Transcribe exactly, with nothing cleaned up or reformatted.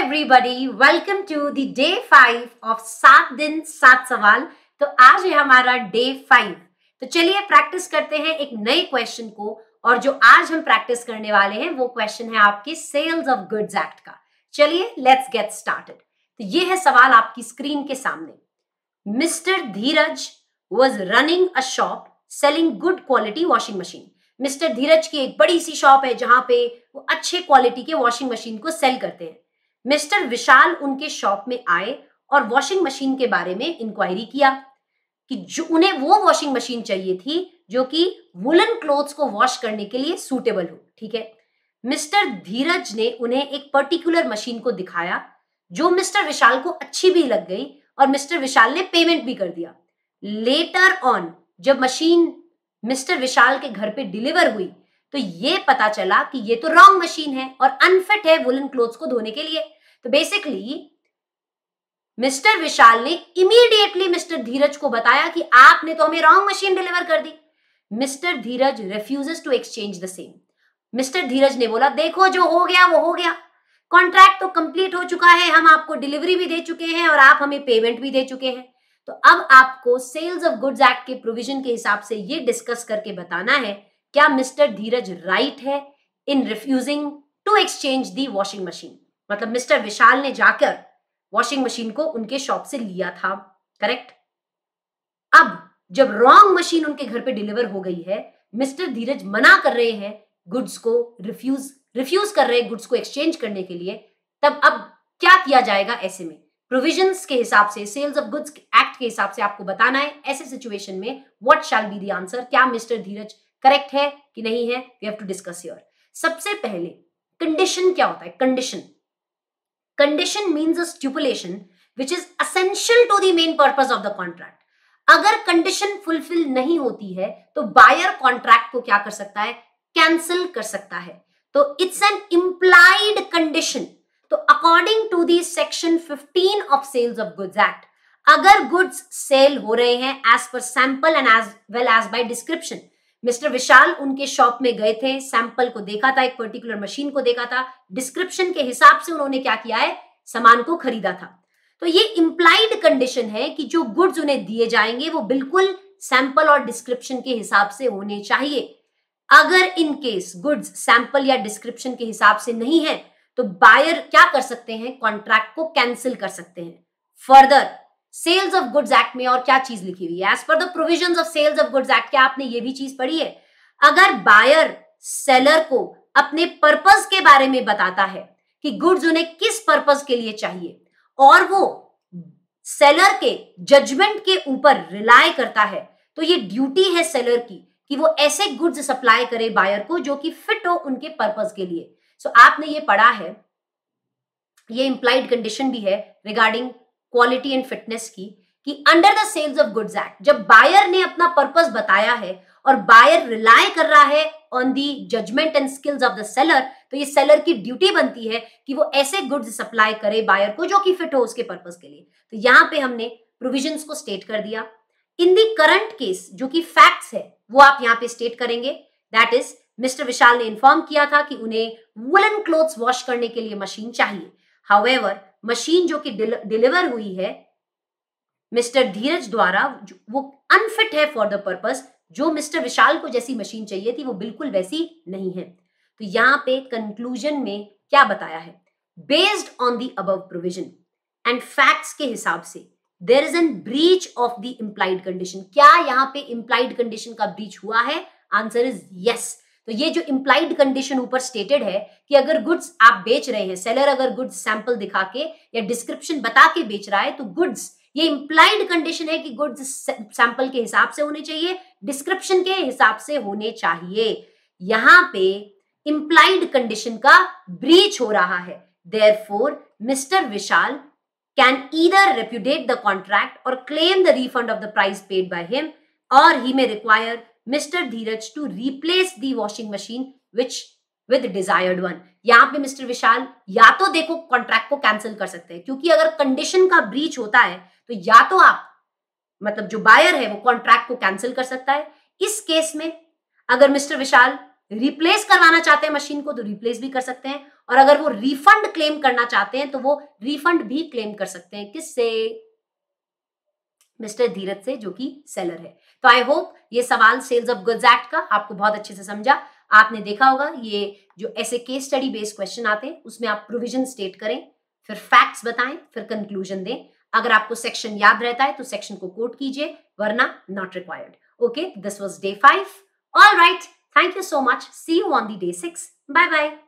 everybody, welcome to the day five of सात दिन सात सवाल। तो आज है हमारा डे फाइव। तो चलिए प्रैक्टिस करते हैं एक नए क्वेश्चन को, और जो आज हम प्रैक्टिस करने वाले हैं वो क्वेश्चन है आपके सेल्स ऑफ गुड्स एक्ट का। चलिए लेट्स गेट स्टार्टेड। तो ये है सवाल आपकी स्क्रीन के सामने। Mister Dheeraj was running a shop selling good quality washing machine. Mister Dheeraj की एक बड़ी सी शॉप है जहां पे वो अच्छे क्वालिटी के वॉशिंग मशीन को सेल करते हैं। मिस्टर विशाल उनके शॉप में आए और वॉशिंग मशीन के बारे में इंक्वायरी किया कि जो उन्हें वो वॉशिंग मशीन चाहिए थी जो कि वुलन क्लोथ्स को वॉश करने के लिए सूटेबल हो। ठीक है, मिस्टर धीरज ने उन्हें एक पर्टिकुलर मशीन को दिखाया जो मिस्टर विशाल को अच्छी भी लग गई और मिस्टर विशाल ने पेमेंट भी कर दिया। लेटर ऑन जब मशीन मिस्टर विशाल के घर पे डिलीवर हुई तो ये पता चला कि ये तो रॉन्ग मशीन है और अनफिट है वुलन क्लोथ्स को धोने के लिए। तो बेसिकली मिस्टर विशाल ने इमीडिएटली मिस्टर धीरज को बताया कि आपने तो हमें रॉन्ग मशीन डिलीवर कर दी। Mister Dheeraj refuses to exchange the same. Mister Dheeraj ने बोला देखो जो हो गया वो हो गया, कॉन्ट्रैक्ट तो कंप्लीट हो चुका है, हम आपको डिलीवरी भी दे चुके हैं और आप हमें पेमेंट भी दे चुके हैं। तो अब आपको सेल्स ऑफ गुड्स एक्ट के प्रोविजन के हिसाब से ये डिस्कस करके बताना है क्या मिस्टर धीरज राइट है in refusing to exchange the washing machine. मतलब मिस्टर विशाल ने जाकर वॉशिंग मशीन को उनके शॉप से लिया था, करेक्ट। अब जब रॉन्ग मशीन उनके घर पे डिलीवर हो गई है, मिस्टर धीरज मना कर रहे हैं गुड्स को रिफ्यूज रिफ्यूज कर रहे हैं गुड्स को एक्सचेंज करने के लिए। तब अब क्या किया जाएगा? ऐसे में प्रोविजंस के हिसाब से, सेल्स ऑफ गुड्स एक्ट के हिसाब से आपको बताना है ऐसे सिचुएशन में what shall be the answer. क्या मिस्टर धीरज करेक्ट है कि नहीं है? We have to discuss here. सबसे पहले कंडीशन क्या होता है? Condition condition means a stipulation which is essential to the main purpose of the contract. अगर कंडीशन फुलफिल नहीं होती है तो बायर कॉन्ट्रैक्ट को क्या कर सकता है? कैंसिल कर सकता है। तो इट्स एन इम्प्लाइड कंडीशन। तो according to the section fifteen of sales of goods act, अगर गुड्स सेल हो रहे हैं as per sample and as well as by description, mister Vishal उनके शॉप में गए थे, सैंपल को देखा था, एक पर्टिकुलर मशीन को देखा था, डिस्क्रिप्शन के हिसाब से उन्होंने क्या किया है? सामान को खरीदा था। तो ये इंप्लाइड कंडीशन है कि जो गुड्स उन्हें दिए जाएंगे वो बिल्कुल सैंपल और डिस्क्रिप्शन के हिसाब से होने चाहिए। अगर इन केस गुड्स सैंपल या डिस्क्रिप्शन के हिसाब से नहीं है तो बायर क्या कर सकते हैं? कॉन्ट्रैक्ट को कैंसिल कर सकते हैं। Further sales of goods act में और क्या चीज लिखी हुई है? As per the provisions of sales of goods act, क्या आपने ये भी चीज पढ़ी है? अगर बायर सेलर को अपने पर्पस के बारे में बताता है कि गुड्स उन्हें किस पर्पस के लिए चाहिए और वो सेलर के जजमेंट के ऊपर रिलाय करता है, तो ये ड्यूटी है सेलर की कि वो ऐसे गुड्स सप्लाई करे बायर को जो कि फिट हो उनके पर्पस के लिए। सो so, आपने ये पढ़ा है, ये इंप्लाइड कंडीशन भी है रिगार्डिंग क्वालिटी एंड फिटनेस की, कि under the sales of goods act जब बायर ने अपना पर्पस बताया है और बायर रिलाय कर रहा है on the judgement and skills of the seller, तो ये सेलर की ड्यूटी बनती है कि वो ऐसे गुड्स सप्लाई करे बायर को जो कि फिट हो उसके पर्पस के लिए। तो यहाँ पे हमने प्रोविजंस को स्टेट कर दिया। इन दी करंट केस जो कि फैक्ट्स है वो आप यहाँ पे स्टेट करेंगे। दैट इज मिस्टर विशाल ने इन्फॉर्म किया था कि उन्हें वुलन क्लोथ्स वॉश करने के लिए मशीन चाहिए। हाउएवर मशीन जो कि डिलीवर हुई है मिस्टर धीरज द्वारा वो अनफिट है फॉर द पर्पस। जो मिस्टर विशाल को जैसी मशीन चाहिए थी वो बिल्कुल वैसी नहीं है। तो यहाँ पे कंक्लूजन में क्या बताया है? Based on the above provision and facts के हिसाब से there is an breach of the implied condition. क्या यहाँ पे इंप्लाइड कंडीशन का ब्रीच हुआ है? Answer is yes. तो ये जो इंप्लाइड कंडीशन ऊपर स्टेटेड है कि अगर गुड्स आप बेच रहे हैं, सेलर अगर गुड्स सैंपल दिखा के या डिस्क्रिप्शन बता के बेच रहा है, तो गुड्स, ये इंप्लाइड कंडीशन है कि गुड्स सैंपल के हिसाब से होने चाहिए, डिस्क्रिप्शन के हिसाब से होने चाहिए। यहां पे इंप्लाइड कंडीशन का ब्रीच हो रहा है। Therefore mister Vishal can either repudiate the contract or claim the refund of the price paid by him, or he may require mister Dheeraj to replace the washing machine which with desired one. यहाँ पे mister विशाल या तो देखो contract को cancel कर सकते हैं, क्योंकि अगर कंडीशन का ब्रीच होता है तो या तो आप मतलब जो बायर है वो कॉन्ट्रैक्ट को कैंसिल कर सकता है। इस केस में अगर मिस्टर विशाल रिप्लेस करवाना चाहते हैं मशीन को तो रिप्लेस भी कर सकते हैं, और अगर वो रिफंड क्लेम करना चाहते हैं तो वो रिफंड भी क्लेम कर सकते हैं। किससे? मिस्टर धीरज से, जो कि सेलर है। तो आई होप ये सवाल सेल्स ऑफ गुड्स एक्ट का आपको बहुत अच्छे से समझा। आपने देखा होगा ये जो ऐसे केस स्टडी बेस्ड क्वेश्चन आते हैं उसमें आप प्रोविजन स्टेट करें, फिर फैक्ट्स बताएं, फिर कंक्लूजन दें। अगर आपको सेक्शन याद रहता है तो सेक्शन को कोट कीजिए, वरना not required. Okay, this was day five. All right, thank you so much, see you on the day six. Bye bye.